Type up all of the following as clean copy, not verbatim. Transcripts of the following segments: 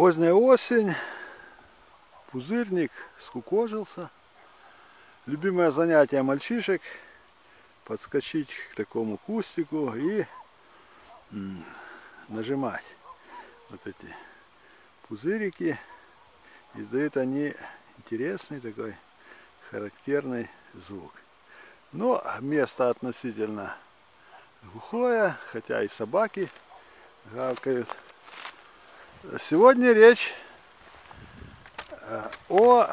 Поздняя осень, пузырник скукожился. Любимое занятие мальчишек — подскочить к такому кустику и нажимать вот эти пузырики. Издают они интересный такой характерный звук. Но место относительно глухое, хотя и собаки гавкают. Сегодня речь о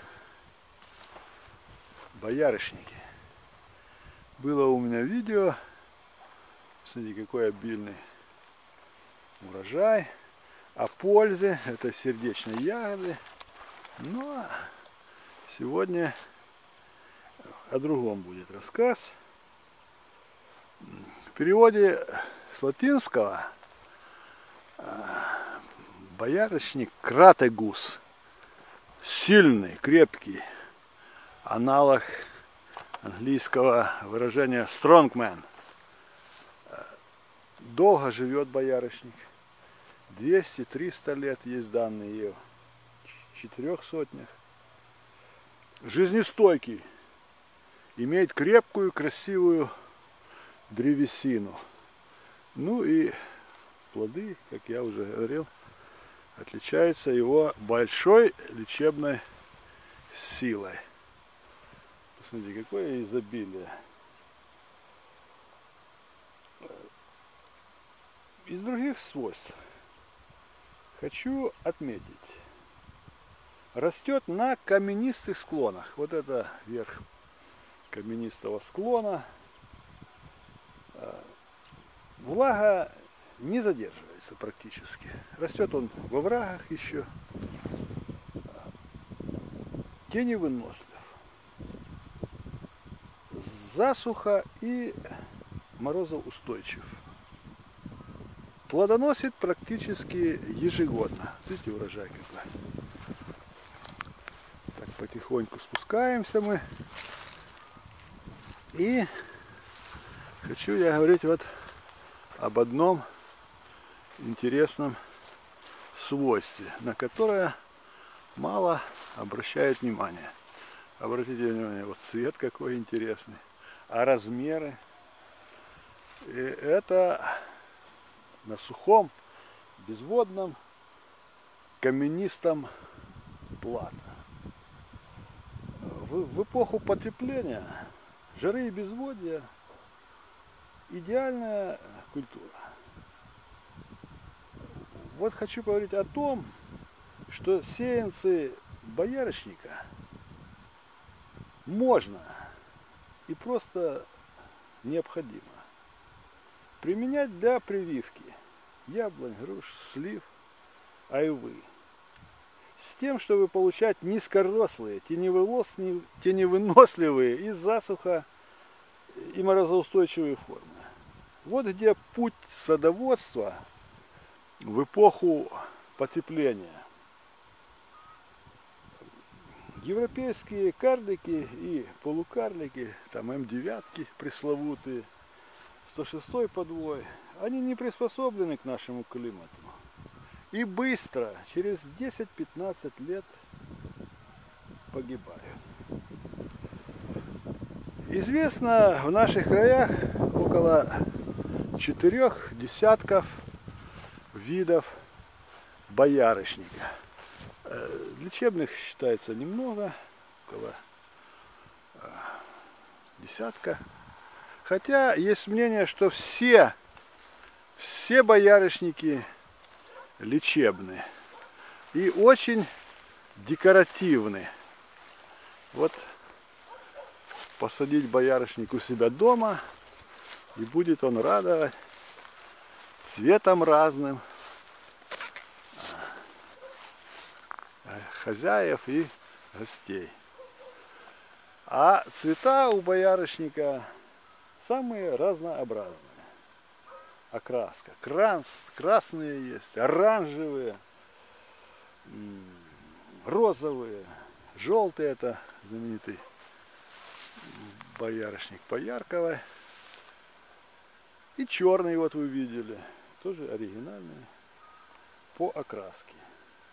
боярышнике. Было у меня видео, смотрите, какой обильный урожай, о пользе этой сердечной ягоды. Но сегодня о другом будет рассказ. В переводе с латинского боярышник кратегус, сильный, крепкий, аналог английского выражения strongman. Долго живет боярышник, 200-300 лет есть данные в 4 сотнях. Жизнестойкий, имеет крепкую, красивую древесину. Ну и плоды, как я уже говорил, отличаются его большой лечебной силой. Посмотрите, какое изобилие. Из других свойств хочу отметить. Растет на каменистых склонах. Вот это верх каменистого склона. Влага не задерживается практически. Растет он во оврагах еще. Теневынослив. Засуха и морозоустойчив. Плодоносит практически ежегодно. Видите, урожай какой. Так, потихоньку спускаемся мы. И хочу я говорить вот об одном интересном свойстве, на которое мало обращают внимание. Обратите внимание, вот цвет какой интересный, а размеры. И это на сухом, безводном, каменистом плато. В эпоху потепления, жары и безводья идеальная культура. Вот хочу поговорить о том, что сеянцы боярышника можно и просто необходимо применять для прививки яблонь, груш, слив, айвы. С тем, чтобы получать низкорослые, теневыносливые и засуха и морозоустойчивые формы. Вот где путь садоводства в эпоху потепления. Европейские карлики и полукарлики, там М9 пресловутые, 106-й подвой, они не приспособлены к нашему климату. И быстро, через 10-15 лет, погибают. Известно в наших краях около 4 десятков видов боярышника. Лечебных считается немного, около десятка. Хотя есть мнение, что все боярышники лечебные и очень декоративны. Вот посадить боярышник у себя дома, и будет он радовать цветом разным хозяев и гостей. А цвета у боярышника самые разнообразные. Окраска. Красные есть, оранжевые, розовые, желтые — это знаменитый боярышник поярковый. И черный, вот вы видели, тоже оригинальный по окраске.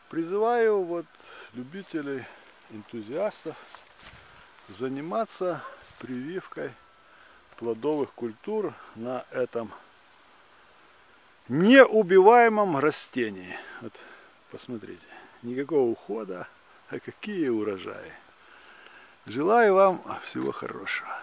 Призываю вот любителей, энтузиастов заниматься прививкой плодовых культур на этом неубиваемом растении. Вот посмотрите, никакого ухода, а какие урожаи. Желаю вам всего хорошего.